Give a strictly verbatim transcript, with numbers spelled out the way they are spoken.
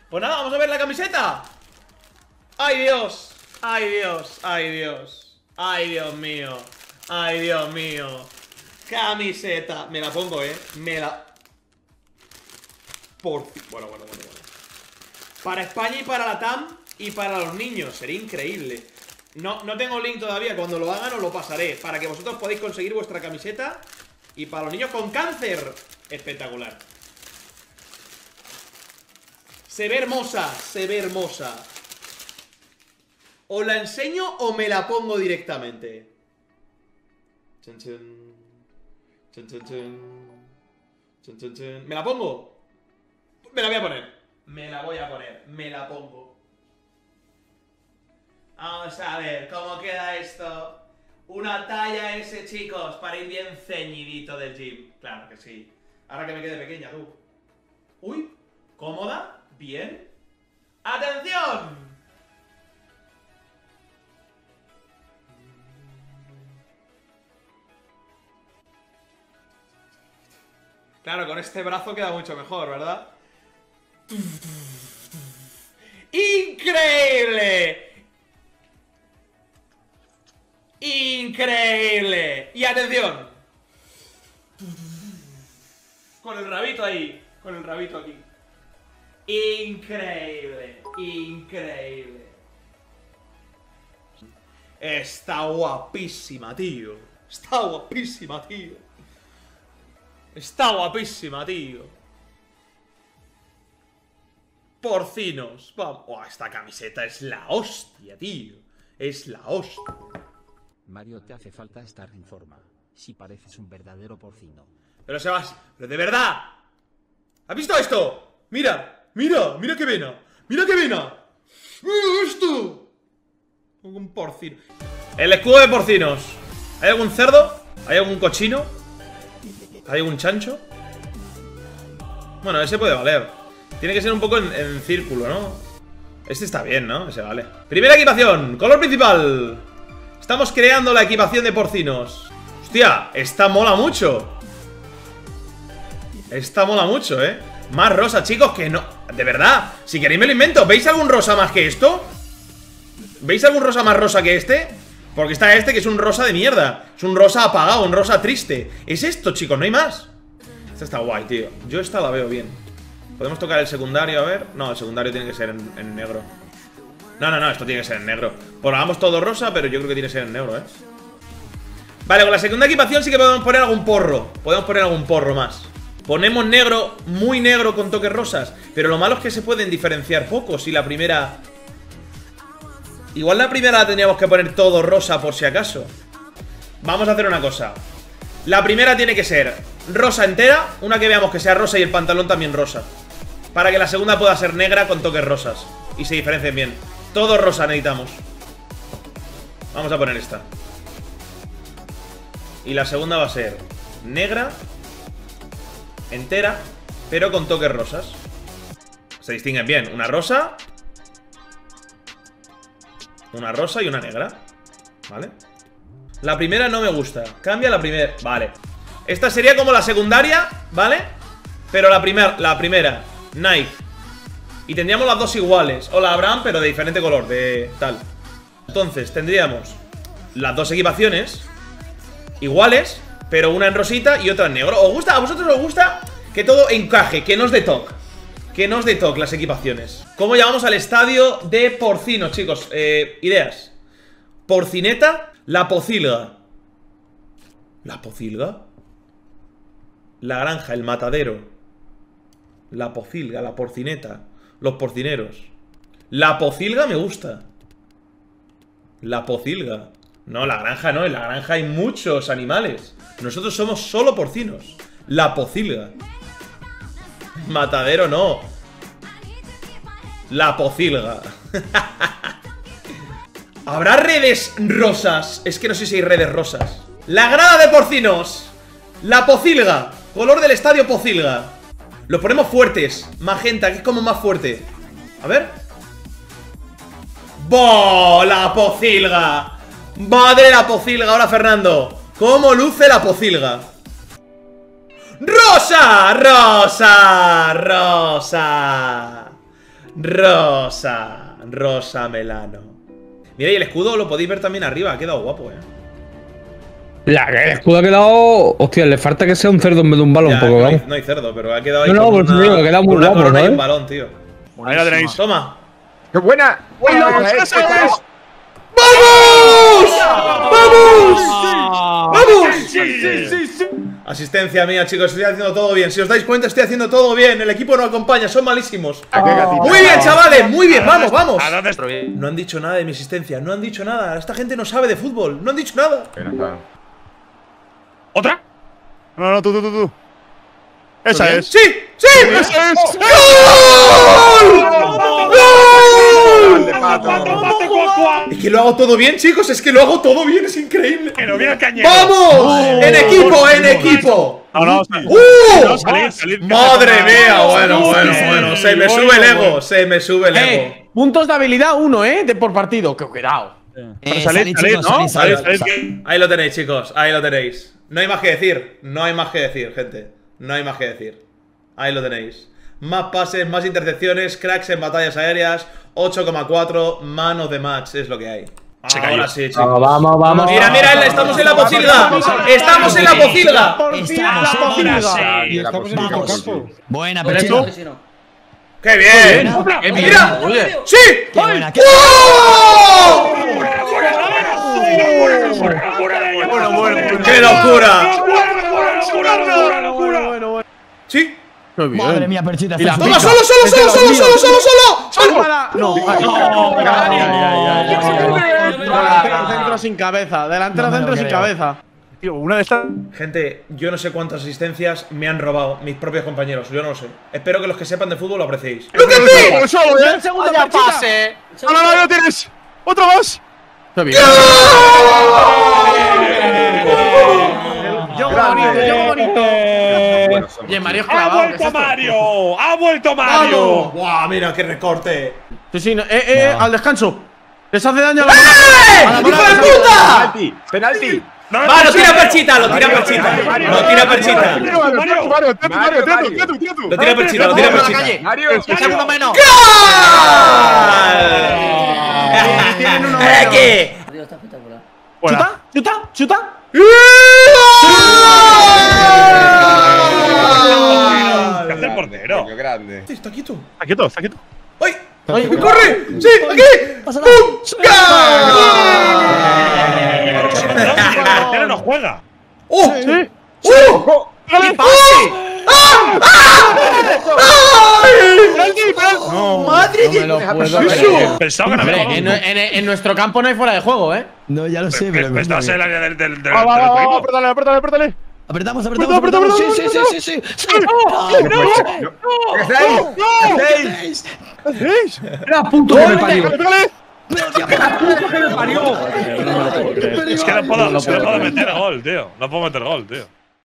Pues nada, vamos a ver la camiseta. ¡Ay, Dios! ¡Ay, Dios! ¡Ay, Dios! ¡Ay, Dios mío! ¡Ay, Dios mío! Camiseta. Me la pongo, ¿eh? Me la... Por... Bueno, bueno, bueno, bueno. Para España y para la T A M y para los niños. Sería increíble. No, no tengo link todavía. Cuando lo hagan os lo pasaré, para que vosotros podáis conseguir vuestra camiseta. Y para los niños con cáncer. Espectacular. Se ve hermosa. Se ve hermosa. ¿O la enseño o me la pongo directamente? Chun, chun. Chun, chun, chun. Chun, chun, chun. ¿Me la pongo? Me la voy a poner. Me la voy a poner. Me la pongo. Vamos a ver cómo queda esto. Una talla S, chicos, para ir bien ceñidito del gym. Claro que sí. Ahora que me quede pequeña, tú. Uy, cómoda, bien. ¡Atención! Claro, con este brazo queda mucho mejor, ¿verdad? ¡Increíble! ¡Increíble! Y atención. Con el rabito ahí. Con el rabito aquí. Increíble. Increíble. Está guapísima, tío. Está guapísima, tío. Está guapísima, tío. Porcinos. Vamos. Oh, esta camiseta es la hostia, tío. Es la hostia. Mario, te hace falta estar en forma. Si pareces un verdadero porcino. Pero Sebas, pero de verdad. ¿Has visto esto? Mira, mira, mira qué vena. Mira qué vena. Mira esto. Un porcino. El escudo de porcinos. ¿Hay algún cerdo? ¿Hay algún cochino? ¿Hay algún chancho? Bueno, ese puede valer. Tiene que ser un poco en, en círculo, ¿no? Este está bien, ¿no? Ese vale. Primera equipación, color principal. Estamos creando la equipación de porcinos. Hostia, esta mola mucho. Esta mola mucho, ¿eh? Más rosa, chicos, que no... De verdad, si queréis me lo invento. ¿Veis algún rosa más que esto? ¿Veis algún rosa más rosa que este? Porque está este que es un rosa de mierda. Es un rosa apagado, un rosa triste. Es esto, chicos, no hay más. Esta está guay, tío. Yo esta la veo bien. Podemos tocar el secundario, a ver. No, el secundario tiene que ser en, en negro. No, no, no, esto tiene que ser en negro. Pues hagamos todo rosa, pero yo creo que tiene que ser en negro, ¿eh? Vale, con la segunda equipación sí que podemos poner algún porro. Podemos poner algún porro más. Ponemos negro, muy negro con toques rosas. Pero lo malo es que se pueden diferenciar poco. Si la primera... Igual la primera la teníamos que poner todo rosa por si acaso. Vamos a hacer una cosa. La primera tiene que ser rosa entera. Una que veamos que sea rosa y el pantalón también rosa. Para que la segunda pueda ser negra con toques rosas y se diferencien bien. Todo rosa necesitamos. Vamos a poner esta. Y la segunda va a ser negra, entera, pero con toques rosas. Se distinguen bien. Una rosa, una rosa y una negra. ¿Vale? La primera no me gusta. Cambia la primera. Vale. Esta sería como la secundaria, ¿vale? Pero la, primer, la primera Nike. Y tendríamos las dos iguales. O la Abraham, pero de diferente color, de tal. Entonces tendríamos las dos equipaciones iguales, pero una en rosita y otra en negro. ¿Os gusta? ¿A vosotros os gusta? Que todo encaje, que no os dé toque. Que no os dé toque las equipaciones. ¿Cómo llamamos al estadio de porcinos, chicos? Eh, ideas. Porcineta, la pocilga. ¿La pocilga? La granja, el matadero. La pocilga, la porcineta. Los porcineros. La pocilga me gusta. La pocilga. No, la granja no, en la granja hay muchos animales. Nosotros somos solo porcinos. La pocilga. Matadero no. La pocilga. ¿Habrá redes rosas? Es que no sé si hay redes rosas. La grada de porcinos. La pocilga. Color del estadio pocilga. Lo ponemos fuertes. Magenta, que es como más fuerte. A ver. ¡Boh! La pocilga. Madre la pocilga. Ahora Fernando. ¿Cómo luce la pocilga? ¡Rosa! ¡Rosa! ¡Rosa! Rosa. Rosa Melano. Mira, y el escudo lo podéis ver también arriba. Ha quedado guapo, eh. La, el escudo ha quedado. Hostia, le falta que sea un cerdo en vez de un balón. Ya, porque, no, vamos. hay, no hay cerdo, pero ha quedado ahí. No, no, con pues una, digo, ha quedado muy con una guapo, corona y ¿sabes? un balón, tío. Ahí la tenéis. Toma. ¡Qué buena! ¡Vamos! Esta es, ¡Eso esta es! es. ¡Vamos! ¡Vamos! ¡Vamos! Sí, sí, sí, sí. Asistencia mía, chicos, estoy haciendo todo bien. Si os dais cuenta, estoy haciendo todo bien. El equipo no acompaña, son malísimos. ¿A qué gatito? Muy bien, chavales, muy bien, vamos, vamos. ¿A dónde estoy? No han dicho nada de mi asistencia, no han dicho nada. Esta gente no sabe de fútbol, no han dicho nada. ¿Otra? No, no, tú, tú, tú, tú. Esa ¿Bien? es. ¡Sí! ¡Sí! ¡Esa es! ¡Gol! ¡Gol! ¡Grande, Pato! Es que lo hago todo bien, chicos, es que lo hago todo bien, es increíble. ¡Que no viene el cañero! ¡Vamos! ¡En equipo, en equipo! No, no, sí. ¡Uh! No, salid, salid. ¡Madre mía! Bueno, bueno, bueno, se me sube el ego, se me sube el ego. Eh, puntos de habilidad uno, eh, de por partido. Que cuidado. Eh, salid, salid, salid, chicos, ¿no? salid, Salid, salid. salid. Ahí lo tenéis, chicos, ahí lo tenéis. No hay más que decir, no hay más que decir, gente. No hay más que decir. Ahí lo tenéis. Más pases, más intercepciones, cracks en batallas aéreas, ocho coma cuatro, manos de match, es lo que hay. Se Ahora cayó. sí, chicos. Vamos, vamos, vamos. Mira, mira, estamos en la pocilga. Estamos en la pocilga. Estamos, Ahora sí. Y estamos en el campo. Buena, ¿Pero Pechito. eso? ¡Qué bien! Qué bien. ¡Mira! Oye. ¡Sí! Qué buena, qué ¡Oh! Bueno, bueno, bueno. ¡Qué locura! ¿Sí? Qué bien. Madre mía, Perchita. Y la estás- ¡Toma, solo, solo, solo, solo, solo, solo, solo! ¡Solo! No. Delantero centro sin cabeza. Delantero No me lo centro sin creo. cabeza. Tío, una de estas. Gente, yo no sé cuántas asistencias me han robado mis propios compañeros, yo no lo sé. Espero que los que sepan de fútbol lo apreciéis. ¡Look at me! ¡Solo, eh! El segundo pase. ¡No, no, no, no tienes! ¡Otro más! Qué bien. Juego bonito, juego bonito. Oye, Mario es ¡Ha clavado. ¿qué es vuelto esto? Mario! ¡Ha vuelto Mario! ¡Vamos! ¡Guau! Mira qué recorte. Sí, sí, no, eh, eh, al descanso. Les hace daño a la ¡Eh! a la ¡Hijo bola. de puta! ¡Penalti! ¡Penalti! Va, lo tira Perchita, lo tira Perchita. Lo tira Perchita. Mario, Mario, Mario, tira tú, Mario, tira tú, tira tú, tira tú. Lo tira Perchita, lo tira Vamos a la Perchita. calle. Mario, Un segundo menos. Tienen uno ¡Gol! menos. ¿Qué? Chuta, chuta, chuta. ¿Qué hace el portero? Qué grande. Está quieto. Está quieto, está quieto. ¡Ay! Ay, ¡Corre! ¡Sí! ¡Aquí! Pasa ¡Pum! El ¡Gol! portero no juega. ¡Oh! Sí. ¡Oh! ¡Qué pase! ¡Madre No me lo puedo ¿Qué es creer. eso? Pensaba que no Hombre, había en, en- en nuestro campo no hay fuera de juego, ¿eh? No, ya lo sé, pero. Estás en el área del del del Va, va, va, va, equipo. apretale, apretale, apretale. Apretamos, apretamos, Apretá, apretamos. apretá, Sí, sí, apretá, sí, sí, sí. ¿Qué hacéis? ¿Qué hacéis? ¿Qué hacéis? Era punto que me parió. Apretale. Es que no puedo, es que no puedo meter gol, tío. No puedo meter gol, tío.